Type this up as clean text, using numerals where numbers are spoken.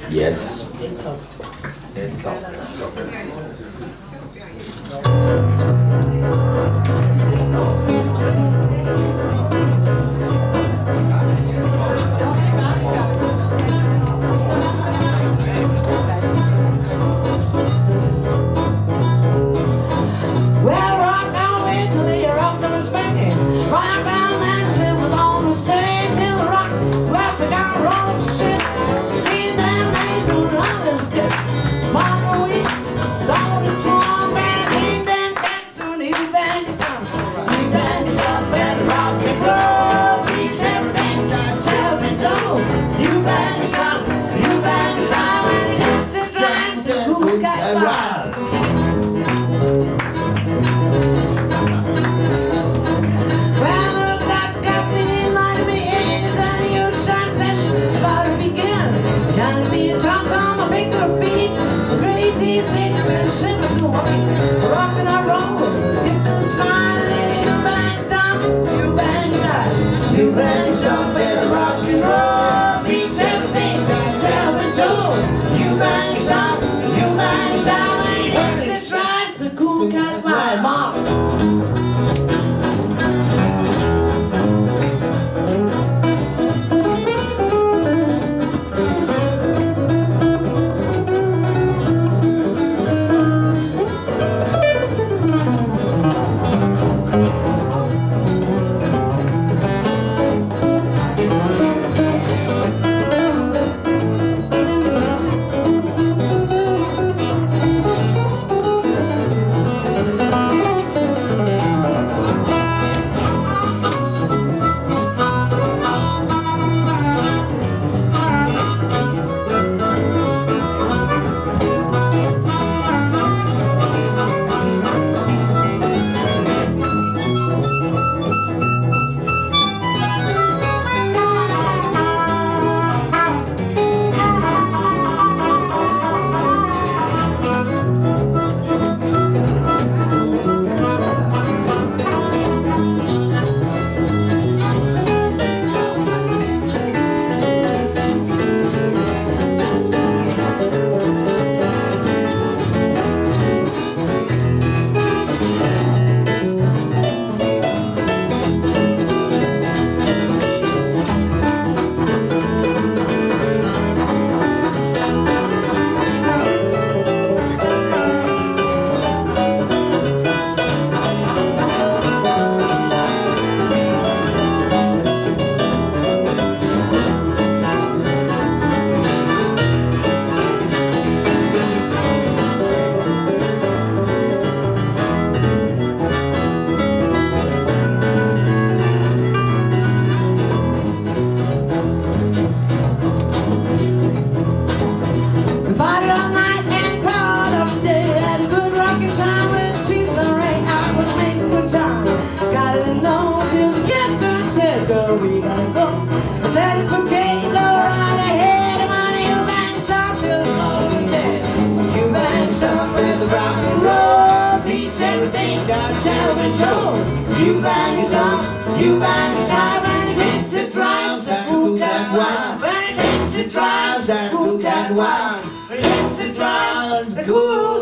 Yes. It's up. It's up. Well, rock down Italy, rock down Spain, rock down Manhattan was on the same till rock to Africa, roll up shit. See them days when others get margaritas, all the small bands, see them cats doing New Bangistan. New Bangistan, better rock and roll, beats everything that's ever told. New Bangistan, when it hits its drives, the cool cat wild. Rockin' and rollin', skippin' and smilin', you bang stop, you bang stop, you bang stop, better rock and roll beats everything that's ever told. You bang stop, when it hits its stripes, the cool kind of wild mom. We gotta go. I said it's okay, go right ahead. And money, you bang stop till the morning dead. You bang stop with the rock and roll beats everything that's ever been told. You bang stop when it hits it drives and who got wild. When it hits it drives and who got wild. When it hits it drives and who